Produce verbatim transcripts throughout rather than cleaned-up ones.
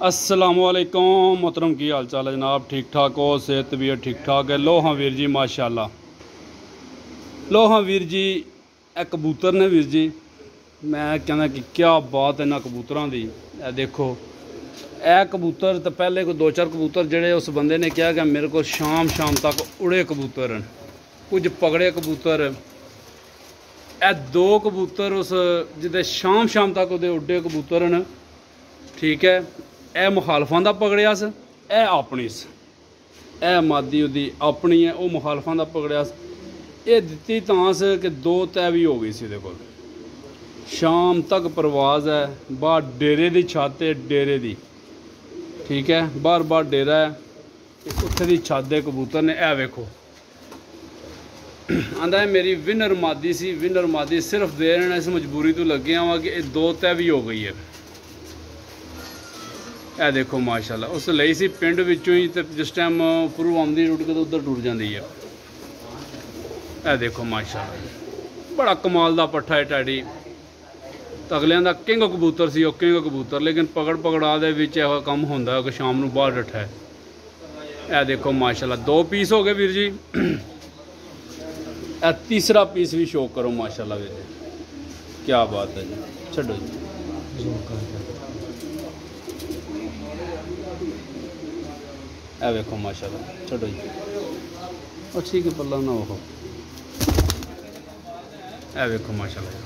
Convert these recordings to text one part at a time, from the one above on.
अस्सलामुअलैकुम मोहतरम, की हाल चाल है जनाब? ठीक ठाक हो? सेहत तबीयत ठीक ठाक है? लो हाँ वीर जी, माशाल्लाह। लो हाँ वीर जी, ए कबूतर ने वीर जी, मैं कहना कि क्या बात है इन्होंने कबूतरों की। ए देखो ए कबूतर तो पहले को दो चार कबूतर जड़े उस बंदे ने कहा कि मेरे को शाम शाम तक उड़े कबूतर हैं, कुछ पकड़े कबूतर। ए दो कबूतर उस जिदे शाम शाम तक उदे उड्डे कबूतर न, ठीक है। ए मुखालफां दा पकड़िया स, ए अपनी स, ए मादी उदी अपनी है, वो मुखालफां दा पकड़िया स। ये दित्ती तां स कि दो तय भी हो गई सी। देखो शाम तक परवाज है, बाहर डेरे दी छत है, डेरे दी, ठीक है। बाहर बाहर डेरा है, उत्थे दी छत दे कबूतर ने। ए वेखो आंदा है मेरी विनर मादी सी, विनर मादी सिर्फ देर इस मजबूरी तो लगे हुआ कि ये दो तय भी हो गई है। ए देखो माशाल्लाह, उस लई सी पिंड विचों ही, तो जिस टाइम पुरू आमदी रुट के तो उधर टुर जाती है। ए देखो माशाल्लाह, बड़ा कमाल दा पट्ठा है टैडी। तो अगलियां दा किंग कबूतर सी, वो किंग कबूतर, लेकिन पकड़ पकड़ा दे विच इहो कम होंदा है कि शाम नूं बाहर डट्ठा है। ए देखो माशाल्लाह, दो पीस हो गए वीर जी। ए तीसरा पीस भी शो करो माशाल्लाह वीर जी, क्या बात है जी। छड्डो जी, ए वेखो माशाल्लाह, छड्डो जी, और ठीक है पल्ला ना हो। ए वेखो माशाल्लाह,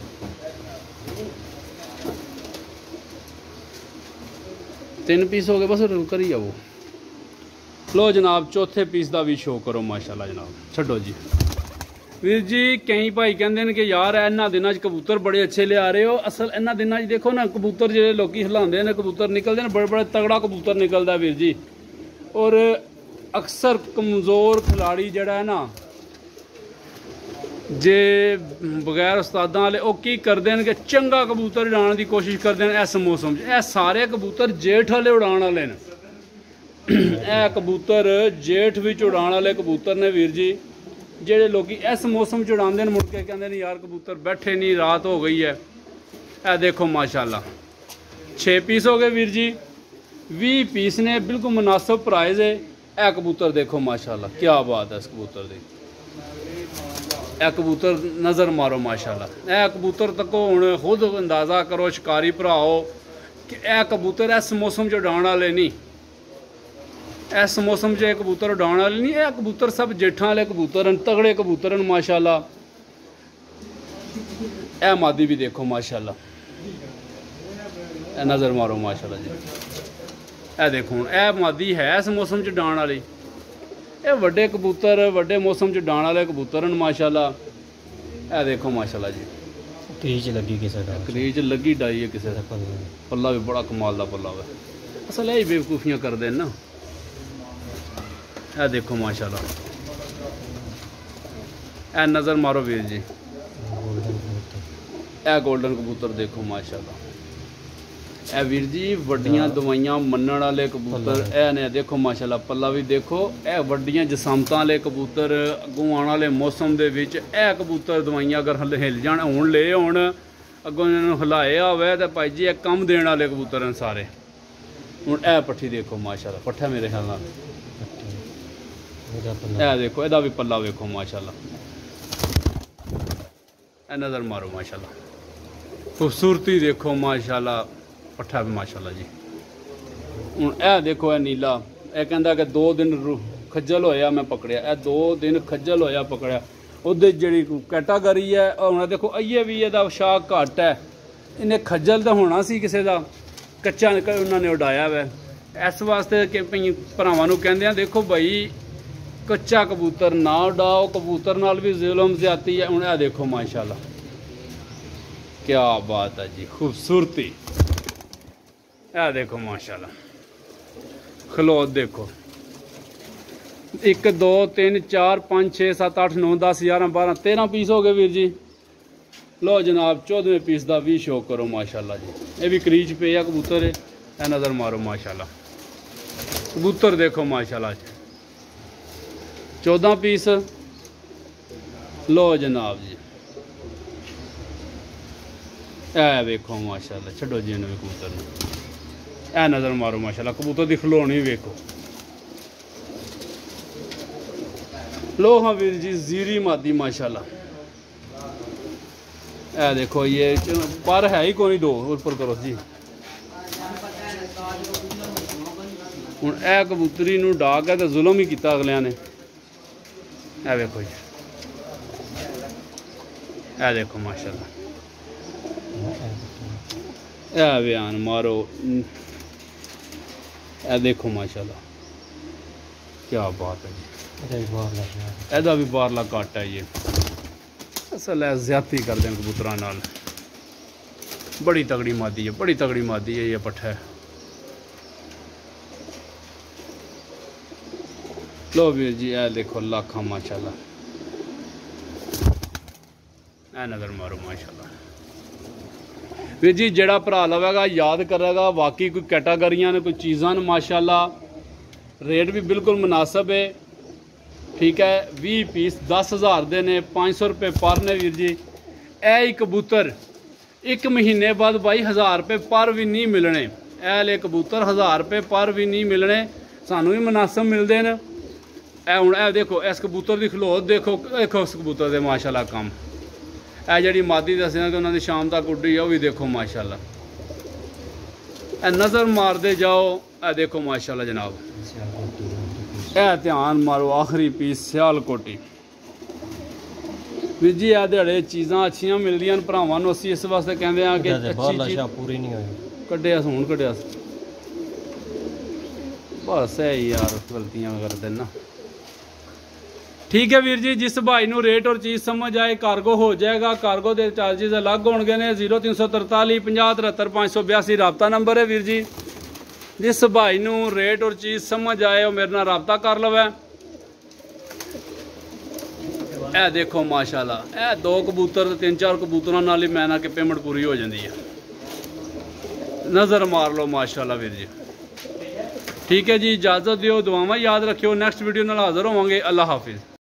तीन पीस हो गए बस, रुक ही जाओ। लो जनाब, चौथे पीस का भी शो करो माशाल्लाह जनाब। छड्डो जी वीर जी, कई भाई कहते हैं कि यार इन्होंने दिनों कबूतर बड़े अच्छे लिया रहे हो। असल इन्होंने दिनों देखो ना, कबूतर जो लोग हिलाते हैं कबूतर निकलते हैं, बड़े बड़े तगड़ा कबूतर निकलता वीर जी। और अक्सर कमज़ोर खिलाड़ी जड़ा है ना, जे बगैर उस्तादा वाले वो की करते हैं कि चंगा कबूतर उड़ाने की कोशिश करते हैं। इस मौसम ए सारे कबूतर जेठ वाले उड़ाने वाले ने। ए कबूतर जेठ विच उड़ाने वाले कबूतर ने वीर जी, जेडे लोग इस मौसम च उड़ाते हैं, मुड़ के कहते हैं यार कबूतर बैठे नहीं, रात हो गई है। ए देखो माशाल्लाह, छे पीस हो गए वीर जी, भी पीस ने, बिल्कुल मुनासिब प्राइज़ है। ए कबूतर देखो माशाल्लाह, क्या बात है इस कबूतर की। ए कबूतर नज़र मारो माशाल्लाह, ए कबूतर तको हुण खुद अंदाज़ा करो शिकारी भराओ कि ए कबूतर इस मौसम च उड़ाने वाले नहीं, इस मौसम च कबूतर उड़ाने वाले नहीं। ए कबूतर सब जेठां वाले कबूतर हैं, तगड़े कबूतर हैं माशाल्लाह। ए मादी भी देखो माशाल्लाह, ए नज़र मारो माशाल्लाह जी। ए देखो हुण ए मादी है इस मौसम च उड़ाने वाली। ये वड्डे कबूतर वड्डे मौसम च उड़ाने वाले कबूतर हैं माशाल्लाह। ए देखो माशाल्लाह जी, क्रीज लगी किसी का, क्रीज लगी डाई है किसी का, पल्ला भी बड़ा कमाल का पल्ला है। असल यही बेवकूफियाँ करते हैं ना। ए देखो माशाल्लाह, ए नज़र मारो वीर जी, ए गोल्डन कबूतर देखो माशाल्लाह। ए वीर जी वड्डियां दवाइयां मनण वाले कबूतर ए ने, देखो माशाल्लाह पल्ला भी देखो। ए वड्डियां जसामतां वाले कबूतर, अगों आने वाले मौसम दे विच ए कबूतर दवाइयां अगर हिल जाण, हुण ले होण, अगों इन्हां हिलाया होवे ते भाई जी ए कम देण वाले कबूतर हैं सारे। हुण ए पट्ठी देखो माशाल्लाह, पट्ठा मेरे ख्याल नाल ए देखो, एदा भी पल्ला वेखो माशाल्लाह। ए नज़र मारो माशाल्लाह, खूबसूरती देखो माशाल्लाह, पट्ठा भी माशाल्लाह जी। हुण ए देखो ए नीला, ए कहंदा कि दो दिन खज्जल होया मैं पकड़िया, ए दो दिन खज्जल होया पकड़िया। उहदी जिहड़ी कैटागरी है हुण देखो, अइये भी एदा शाक घट है, इन्हें खज्जल तो होना सी किसी का, कच्चा उन्होंने उड़ाया वै। इस वास्ते कि भरावां नूं कहंदे आ, देखो भाई कच्चा कबूतर ना उड़ाओ, कबूतर नाल भी जुल्म ज्यादती है। हुण ए देखो माशाल्लाह, क्या बात है जी, खूबसूरती। ए देखो माशाल्लाह, खलोत देखो, एक दो तीन चार पाँच छे सत्त अठ नौ दस ग्यारह बारह तेरह पीस हो गए वीर जी। लो जनाब, चौदहवें पीस का भी शो करो माशाल्लाह जी। ये भी क्रीज पे है कबूतर है, ए नज़र मारो माशाल्लाह, कबूतर देखो माशाल्लाह, चौदह पीस। लो जनाब जी, ए वेखो माशाल्लाह, छड्डो जी इन्हें कबूतर। ए नज़र मारो माशाल्लाह, कबूतर दी खलोनी वेखो। लो हाँ वीर जी जीरी मादी माशाल्लाह। ए देखो ये पर है ही कोई दो ऊपर करो जी। हुण ए कबूतरी नूं डा के ते जुल्म ही किया अगलियां ने। ए वेखो जी, ए देखो माशाल्लाह, ए बयान मारो, ए देखो माशाल्लाह क्या बात है जी। एदा भी बारला कट है ये, असल है ज्यादती कर दें कबूतरां नाल। बड़ी तगड़ी मादी है, बड़ी तगड़ी मादी है ये पट्ठा है। लो वीर जी ए देखो लाखा माशाल्लाह, ए नज़र मारो माशाल्लाह। वीर जी जेड़ा भरा लवेगा याद करेगा, वाकई कोई कैटागरियां ने कोई चीज़ां ने माशाल्लाह। रेट भी बिल्कुल मुनासिब है, ठीक है। भी पीस दस हज़ार दे ने, पाँच सौ रुपये पर ने वीर जी। ए ही कबूतर एक महीने बाद बाई हज़ार रुपये पर भी नहीं मिलने। ए ले कबूतर हज़ार रुपये पर भी नहीं मिलने, सानू भी मुनासिब मिलते हैं। ए हुण ए देखो इस कबूतर की खलोत देखो, देखो इस कबूतर दे माशाल्लाह कम। ए जिहड़ी मादी दस्सियां कि उन्होंने शाम तक उड्डी है, वो भी देखो माशाल्लाह। ए नज़र मारते जाओ, ए देखो माशाल्लाह जनाब। ए ध्यान मारो आखिरी पीस सियालकोटी। वीर जी ए दिहाड़े चीज़ां अच्छियां मिलदियां भरावां नूं, असीं इस वास्ते कहंदे आ कि अच्छी चीज़ पूरी नहीं हुई। कड्ढिया हुण कड्ढिया बस है यार, गलतियां करदे ना। ठीक है वीर जी, जिस भाई नूं रेट और चीज़ समझ आए कार्गो हो जाएगा। कार्गो के चार्जिज अलग होणगे ने। जीरो तीन सौ तरताली पंजाह तिहत्तर पाँच सौ बयासी रबता नंबर है वीर जी। जिस भाई नूं रेट और चीज़ समझ आए वो मेरे नाल रबता कर लवे। ए देखो माशाल्लाह, ए दो कबूतर तीन चार कबूतरों नाल ही मैं ना कि पेमेंट पूरी हो जाती है। नज़र मार लो माशाल्लाह वीर जी। ठीक है जी, इजाज़त दिओ, दुआवां याद रखियो। नैक्सट वीडियो नाल हाज़र होवांगे। अल्लाह हाफिज़।